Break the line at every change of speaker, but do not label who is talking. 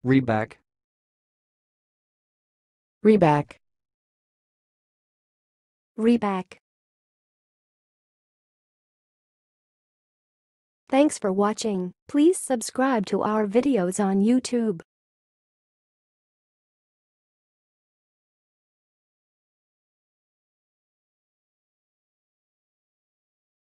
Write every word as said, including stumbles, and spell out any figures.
reback,
reback,
reback. Thanks for watching. Please subscribe to our videos on YouTube.